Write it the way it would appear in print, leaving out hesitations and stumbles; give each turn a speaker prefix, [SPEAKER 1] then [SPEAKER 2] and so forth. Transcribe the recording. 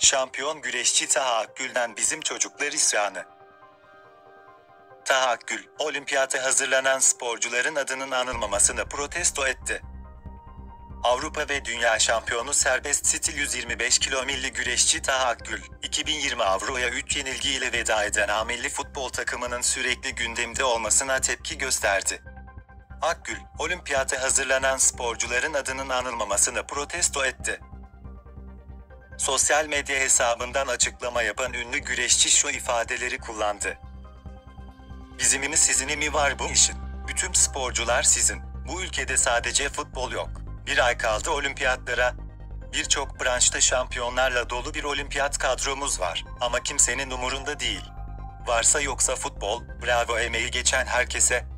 [SPEAKER 1] Şampiyon güreşçi Taha Akgül'den bizim çocuklar isyanı. Taha Akgül, olimpiyata hazırlanan sporcuların adının anılmamasını protesto etti. Avrupa ve Dünya Şampiyonu serbest stil 125 kilo milli güreşçi Taha Akgül, 2020 Avro'ya 3 yenilgiyle veda eden A milli futbol takımının sürekli gündemde olmasına tepki gösterdi. Akgül, olimpiyata hazırlanan sporcuların adının anılmamasını protesto etti. Sosyal medya hesabından açıklama yapan ünlü güreşçi şu ifadeleri kullandı. Bizimi mi sizini mi var bu işin? Bütün sporcular sizin. Bu ülkede sadece futbol yok. Bir ay kaldı olimpiyatlara. Birçok branşta şampiyonlarla dolu bir olimpiyat kadromuz var. Ama kimsenin umurunda değil. Varsa yoksa futbol, bravo emeği geçen herkese,